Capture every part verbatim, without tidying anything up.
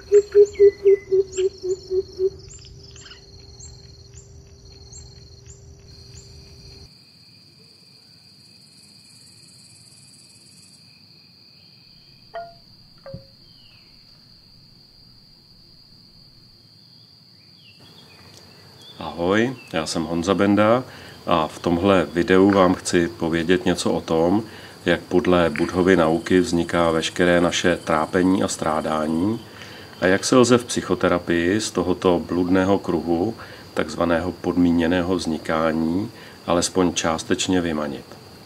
Ahoj, já jsem Honza Benda a v tomhle videu vám chci povědět něco o tom, jak podle Buddhovy nauky vzniká veškeré naše trápení a strádání a jak se lze v psychoterapii z tohoto bludného kruhu, takzvaného podmíněného vznikání, alespoň částečně vymanit.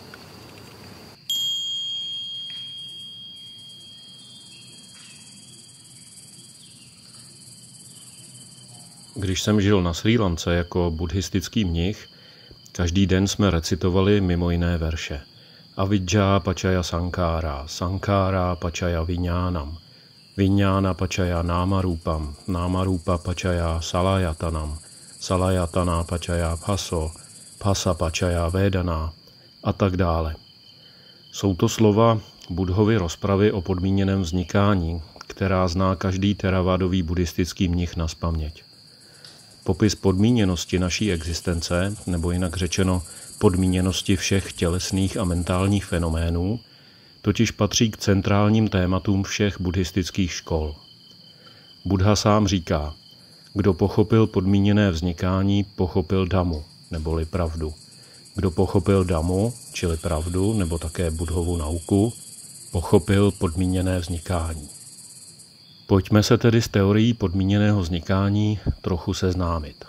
Když jsem žil na Srí Lance jako buddhistický mnich, každý den jsme recitovali mimo jiné verše. Avidžá pačaja sankára, sankára pačaja viñánam, viñána pačaja námarupam, námarupa pačaja salajatanam, salajatana pačaja bhaso, bhasa pačaja védaná a tak dále. Jsou to slova Buddhovy rozpravy o podmíněném vznikání, která zná každý teravádový buddhistický mnich nazpaměť. Popis podmíněnosti naší existence, nebo jinak řečeno podmíněnosti všech tělesných a mentálních fenoménů, totiž patří k centrálním tématům všech buddhistických škol. Buddha sám říká, kdo pochopil podmíněné vznikání, pochopil Dhammu, neboli pravdu. Kdo pochopil Dhammu, čili pravdu, nebo také Buddhovu nauku, pochopil podmíněné vznikání. Pojďme se tedy s teorií podmíněného vznikání trochu seznámit.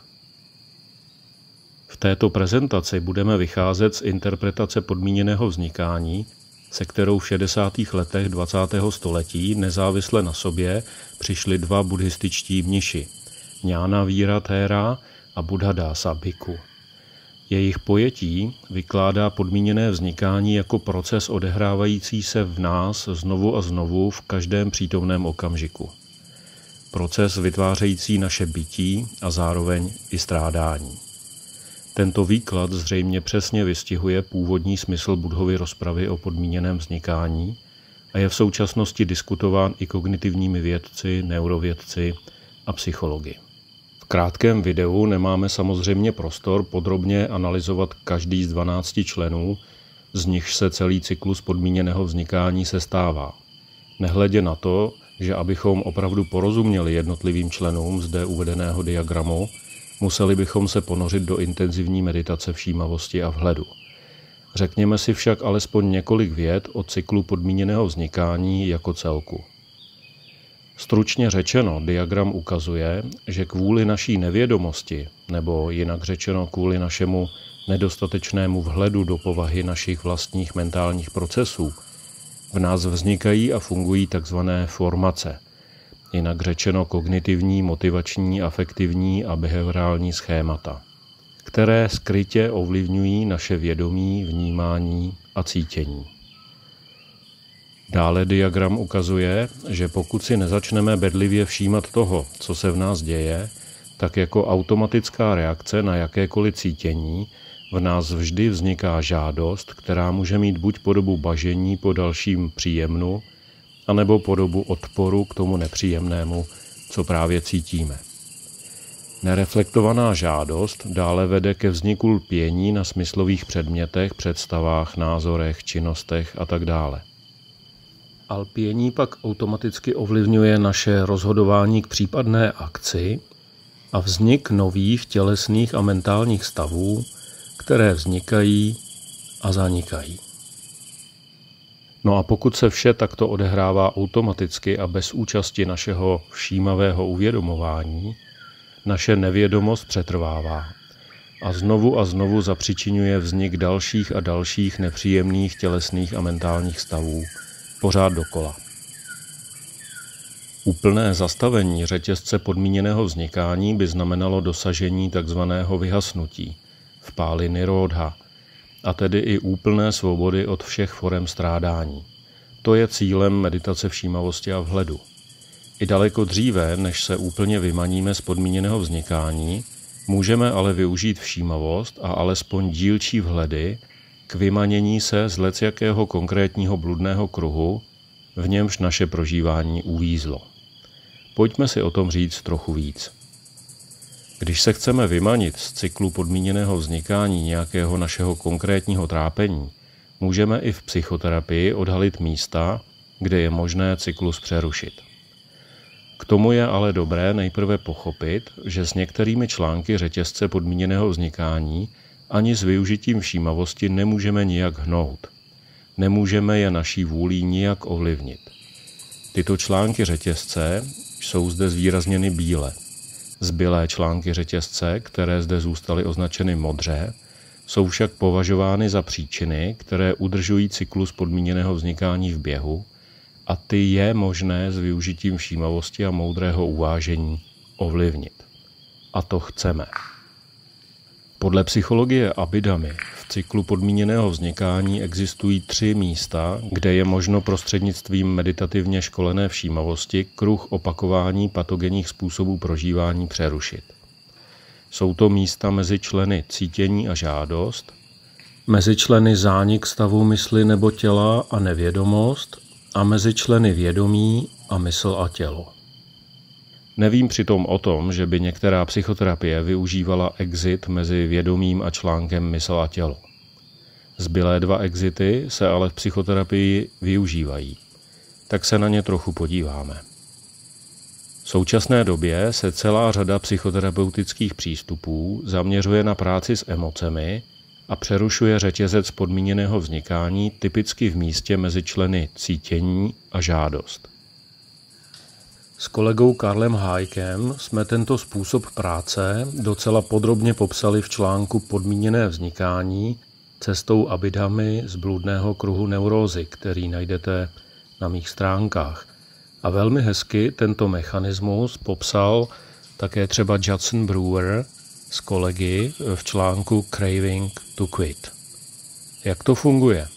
V této prezentaci budeme vycházet z interpretace podmíněného vznikání, se kterou v šedesátých letech dvacátého století nezávisle na sobě přišli dva buddhističtí mniši, Jnana Víra Thera a Buddhadasa Bhikkhu. Jejich pojetí vykládá podmíněné vznikání jako proces odehrávající se v nás znovu a znovu v každém přítomném okamžiku. Proces vytvářející naše bytí a zároveň i strádání. Tento výklad zřejmě přesně vystihuje původní smysl Buddhovy rozpravy o podmíněném vznikání a je v současnosti diskutován i kognitivními vědci, neurovědci a psychologi. V krátkém videu nemáme samozřejmě prostor podrobně analyzovat každý z dvanácti členů, z nichž se celý cyklus podmíněného vznikání sestává. Nehledě na to, že abychom opravdu porozuměli jednotlivým členům zde uvedeného diagramu, museli bychom se ponořit do intenzivní meditace všímavosti a vhledu. Řekněme si však alespoň několik vět o cyklu podmíněného vznikání jako celku. Stručně řečeno, diagram ukazuje, že kvůli naší nevědomosti, nebo jinak řečeno kvůli našemu nedostatečnému vhledu do povahy našich vlastních mentálních procesů, v nás vznikají a fungují tzv. Formace, jinak řečeno kognitivní, motivační, afektivní a behaviorální schémata, které skrytě ovlivňují naše vědomí, vnímání a cítění. Dále diagram ukazuje, že pokud si nezačneme bedlivě všímat toho, co se v nás děje, tak jako automatická reakce na jakékoliv cítění v nás vždy vzniká žádost, která může mít buď podobu bažení po dalším příjemnu, anebo podobu odporu k tomu nepříjemnému, co právě cítíme. Nereflektovaná žádost dále vede ke vzniku lpění na smyslových předmětech, představách, názorech, činnostech a tak dále. A lpění pak automaticky ovlivňuje naše rozhodování k případné akci a vznik nových tělesných a mentálních stavů, které vznikají a zanikají. No a pokud se vše takto odehrává automaticky a bez účasti našeho všímavého uvědomování, naše nevědomost přetrvává a znovu a znovu zapřičiňuje vznik dalších a dalších nepříjemných tělesných a mentálních stavů, pořád dokola. Úplné zastavení řetězce podmíněného vznikání by znamenalo dosažení takzvaného vyhasnutí, v páli nirodha, a tedy i úplné svobody od všech forem strádání. To je cílem meditace všímavosti a vhledu. I daleko dříve, než se úplně vymaníme z podmíněného vznikání, můžeme ale využít všímavost a alespoň dílčí vhledy k vymanění se z lecjakého konkrétního bludného kruhu, v němž naše prožívání uvízlo. Pojďme si o tom říct trochu víc. Když se chceme vymanit z cyklu podmíněného vznikání nějakého našeho konkrétního trápení, můžeme i v psychoterapii odhalit místa, kde je možné cyklus přerušit. K tomu je ale dobré nejprve pochopit, že s některými články řetězce podmíněného vznikání ani s využitím všímavosti nemůžeme nijak hnout. Nemůžeme je naší vůlí nijak ovlivnit. Tyto články řetězce jsou zde zvýrazněny bíle. Zbylé články řetězce, které zde zůstaly označeny modře, jsou však považovány za příčiny, které udržují cyklus podmíněného vznikání v běhu, a ty je možné s využitím všímavosti a moudrého uvážení ovlivnit. A to chceme. Podle psychologie Abhidhamy v cyklu podmíněného vznikání existují tři místa, kde je možno prostřednictvím meditativně školené všímavosti kruh opakování patogenních způsobů prožívání přerušit. Jsou to místa mezi členy cítění a žádost, mezi členy zánik stavu mysli nebo těla a nevědomost a mezi členy vědomí a mysl a tělo. Nevím přitom o tom, že by některá psychoterapie využívala exit mezi vědomím a článkem mysl a tělo. Zbylé dva exity se ale v psychoterapii využívají, tak se na ně trochu podíváme. V současné době se celá řada psychoterapeutických přístupů zaměřuje na práci s emocemi a přerušuje řetězec podmíněného vznikání typicky v místě mezi členy cítění a žádost. S kolegou Karlem Hájkem jsme tento způsob práce docela podrobně popsali v článku Podmíněné vznikání cestou Abhidhamy z bludného kruhu neurózy, který najdete na mých stránkách. A velmi hezky tento mechanismus popsal také třeba Judson Brewer s kolegy v článku Craving to Quit. Jak to funguje?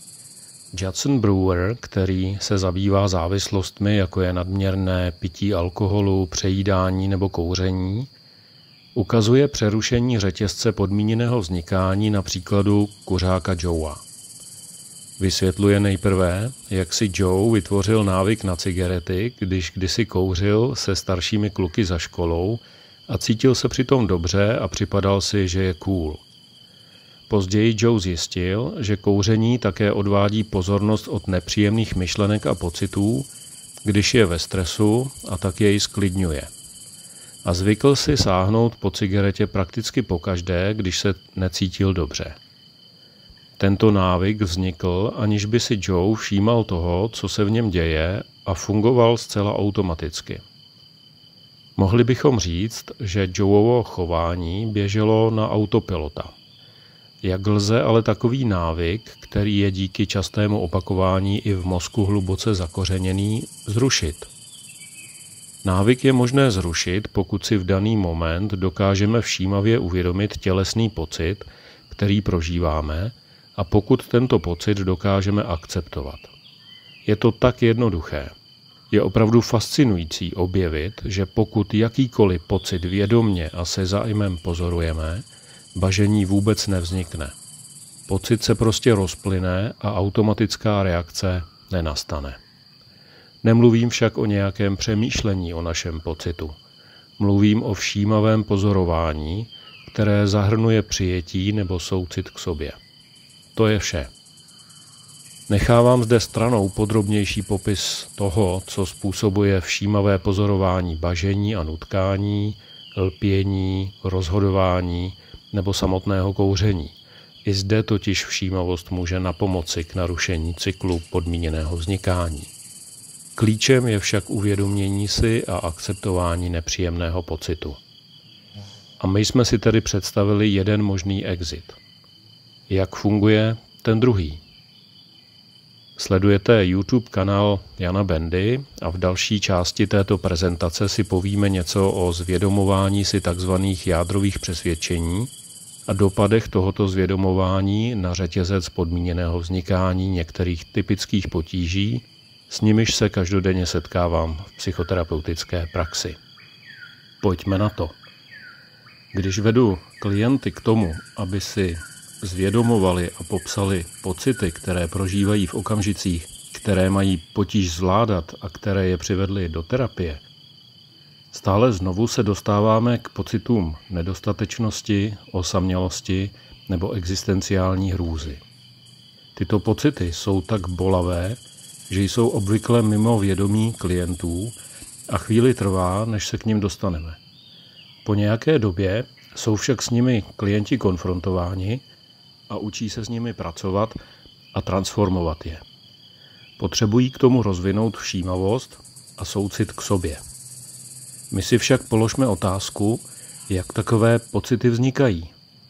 Judson Brewer, který se zabývá závislostmi, jako je nadměrné pití alkoholu, přejídání nebo kouření, ukazuje přerušení řetězce podmíněného vznikání na příkladu kuřáka Joea. Vysvětluje nejprve, jak si Joe vytvořil návyk na cigarety, když kdysi kouřil se staršími kluky za školou a cítil se přitom dobře a připadal si, že je cool. Později Joe zjistil, že kouření také odvádí pozornost od nepříjemných myšlenek a pocitů, když je ve stresu, a tak jej sklidňuje. A zvykl si sáhnout po cigaretě prakticky pokaždé, když se necítil dobře. Tento návyk vznikl, aniž by si Joe všímal toho, co se v něm děje, a fungoval zcela automaticky. Mohli bychom říct, že Joeovo chování běželo na autopilota. Jak lze ale takový návyk, který je díky častému opakování i v mozku hluboce zakořeněný, zrušit? Návyk je možné zrušit, pokud si v daný moment dokážeme všímavě uvědomit tělesný pocit, který prožíváme, a pokud tento pocit dokážeme akceptovat. Je to tak jednoduché. Je opravdu fascinující objevit, že pokud jakýkoliv pocit vědomně a se zájmem pozorujeme, bažení vůbec nevznikne. Pocit se prostě rozplyne a automatická reakce nenastane. Nemluvím však o nějakém přemýšlení o našem pocitu. Mluvím o všímavém pozorování, které zahrnuje přijetí nebo soucit k sobě. To je vše. Nechávám zde stranou podrobnější popis toho, co způsobuje všímavé pozorování bažení a nutkání, lpění, rozhodování nebo samotného kouření. I zde totiž všímavost může napomoci k narušení cyklu podmíněného vznikání. Klíčem je však uvědomění si a akceptování nepříjemného pocitu. A my jsme si tedy představili jeden možný exit. Jak funguje ten druhý? Sledujete YouTube kanál Jana Bendy a v další části této prezentace si povíme něco o zvědomování si tzv. Jádrových přesvědčení a dopadech tohoto zvědomování na řetězec podmíněného vznikání některých typických potíží, s nimiž se každodenně setkávám v psychoterapeutické praxi. Pojďme na to. Když vedu klienty k tomu, aby si zvědomovali a popsali pocity, které prožívají v okamžicích, které mají potíž zvládat a které je přivedly do terapie, Stále znovu se dostáváme k pocitům nedostatečnosti, osamělosti nebo existenciální hrůzy. Tyto pocity jsou tak bolavé, že jsou obvykle mimo vědomí klientů a chvíli trvá, než se k nim dostaneme. Po nějaké době jsou však s nimi klienti konfrontováni a učí se s nimi pracovat a transformovat je. Potřebují k tomu rozvinout všímavost a soucit k sobě. My si však položme otázku, jak takové pocity vznikají.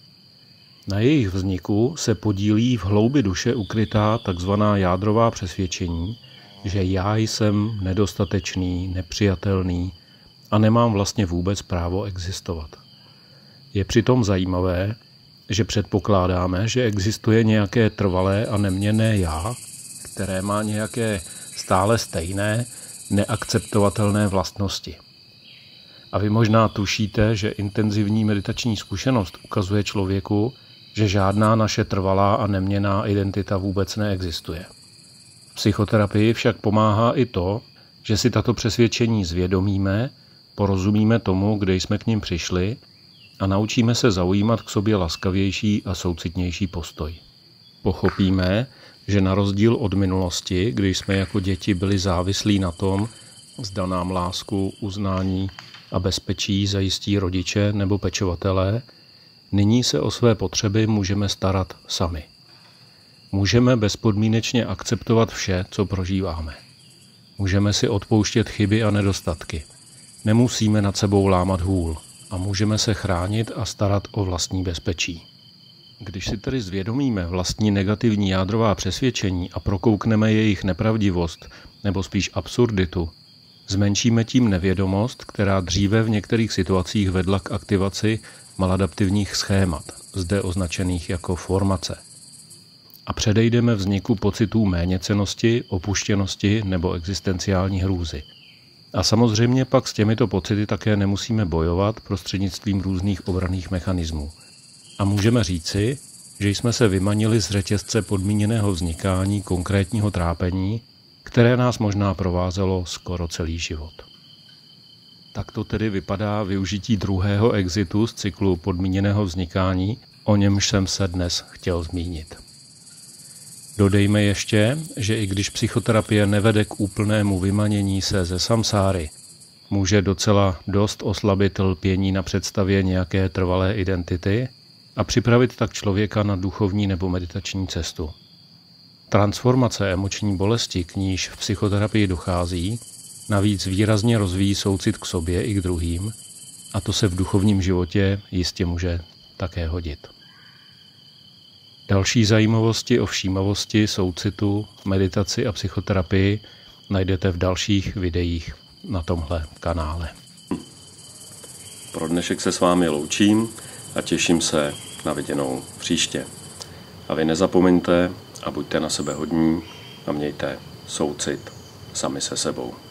Na jejich vzniku se podílí v hloubi duše ukrytá takzvaná jádrová přesvědčení, že já jsem nedostatečný, nepřijatelný a nemám vlastně vůbec právo existovat. Je přitom zajímavé, že předpokládáme, že existuje nějaké trvalé a neměnné já, které má nějaké stále stejné, neakceptovatelné vlastnosti. A vy možná tušíte, že intenzivní meditační zkušenost ukazuje člověku, že žádná naše trvalá a neměnná identita vůbec neexistuje. V psychoterapii však pomáhá i to, že si tato přesvědčení zvědomíme, porozumíme tomu, kde jsme k nim přišli a naučíme se zaujímat k sobě laskavější a soucitnější postoj. Pochopíme, že na rozdíl od minulosti, kdy jsme jako děti byli závislí na tom, zda nám lásku, uznání a bezpečí zajistí rodiče nebo pečovatelé, nyní se o své potřeby můžeme starat sami. Můžeme bezpodmínečně akceptovat vše, co prožíváme. Můžeme si odpouštět chyby a nedostatky. Nemusíme nad sebou lámat hůl a můžeme se chránit a starat o vlastní bezpečí. Když si tedy zvědomíme vlastní negativní jádrová přesvědčení a prokoukneme jejich nepravdivost nebo spíš absurditu, zmenšíme tím nevědomost, která dříve v některých situacích vedla k aktivaci maladaptivních schémat, zde označených jako formace. A předejdeme vzniku pocitů méněcennosti, opuštěnosti nebo existenciální hrůzy. A samozřejmě pak s těmito pocity také nemusíme bojovat prostřednictvím různých obranných mechanismů. A můžeme říci, že jsme se vymanili z řetězce podmíněného vznikání konkrétního trápení, které nás možná provázelo skoro celý život. Takto tedy vypadá využití druhého exitu z cyklu podmíněného vznikání, o němž jsem se dnes chtěl zmínit. Dodejme ještě, že i když psychoterapie nevede k úplnému vymanění se ze samsáry, může docela dost oslabit lpění na představě nějaké trvalé identity a připravit tak člověka na duchovní nebo meditační cestu. Transformace emoční bolesti, k níž v psychoterapii dochází, navíc výrazně rozvíjí soucit k sobě i k druhým, a to se v duchovním životě jistě může také hodit. Další zajímavosti o všímavosti, soucitu, meditaci a psychoterapii najdete v dalších videích na tomhle kanále. Pro dnešek se s vámi loučím a těším se na viděnou příště. A vy nezapomeňte a buďte na sebe hodní a mějte soucit sami se sebou.